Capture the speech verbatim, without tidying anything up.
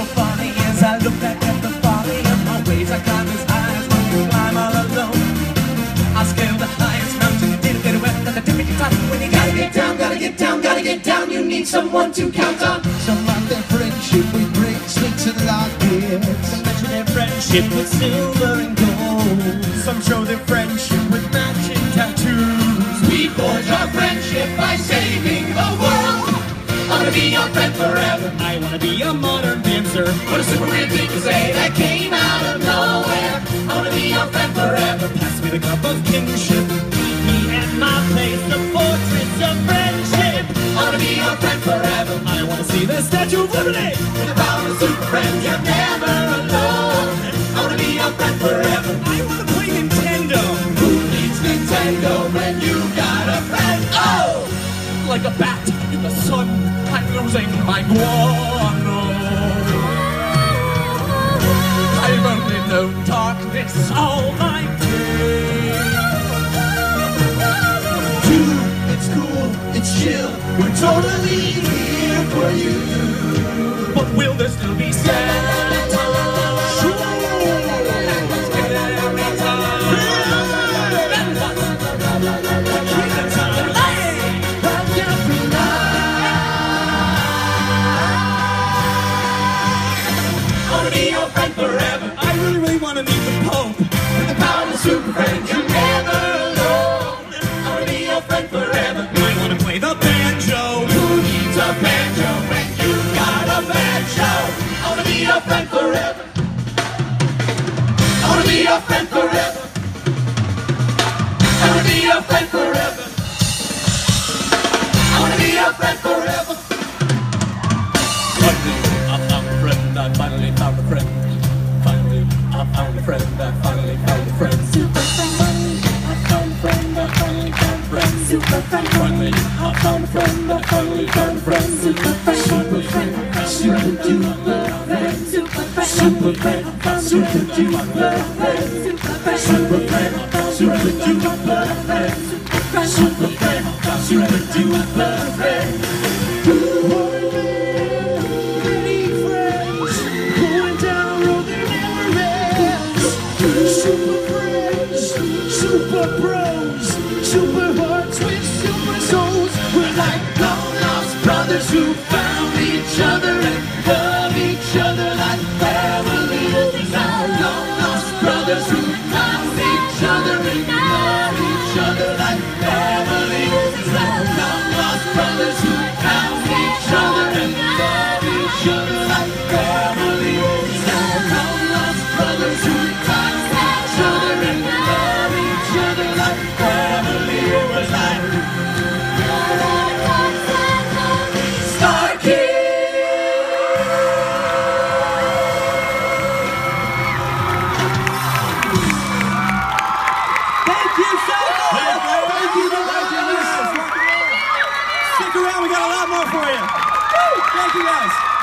funny as I look back at the folly of my ways. I climb as high as one can climb all alone. I scaled the highest mountain, didn't get wet at the tippity top. When you gotta get down, gotta get down, gotta get down, you need someone to count on. Some of their friendship with bricks, sticks and lockets. Some mention their friendship with silver and gold. Some show their friendship with matching tattoos. We forge our friendship by saving the world. I wanna be your friend forever. I wanna be a modern dancer. What a super weird thing to say that came out of nowhere. I wanna be your friend forever. Pass me the cup of kingship. Meet me at my place, the fortress of friendship. I wanna be your friend forever. I wanna see the Statue of Liberty. With a power of super friends, you're never alone. I wanna be your friend forever. I wanna play Nintendo. Who needs Nintendo when you got a friend? Oh! Like a bat in the sun, I'm losing my guano. I've only known darkness all my days. Dude, it's cool, it's chill, we're totally here for you. But will there still be Santa? Sure. Every time. Then what? Between the time. Hey! Rock every I wanna be your friend forever. I really, really want to meet the Pope. With the power of super friends, you're never alone. I wanna be your friend forever. I want to play the banjo. Who needs a banjo when you got a banjo? I wanna be your friend forever. I wanna be your friend forever. I wanna be your friend forever. I wanna be your friend forever. Finally, I found a friend. I finally found a friend. Finally, I found a friend. I finally found a friend. Super friend, I found a friend, I finally found a friend. Super friend, Finally, I found a friend. I finally found a friend. super friend, super friend, super duper friend, super friend, super friend, super duper friend, super friend, super friend, super duper friend, super friend, super duper friend. many friends going down a road that never ends. Super friends, super bros, super hearts with super souls. We're like long lost brothers who found each other and love each other like family. We're like long lost brothers who found each other and love each other like family. We're like long lost brothers who found each other and love each other like family. We're like long lost brothers who found each other and love each other like family. We're like Starkid. Thank you so much. Thank you for watching this. Stick around. We got a lot more for you. Woo! Thank you, guys.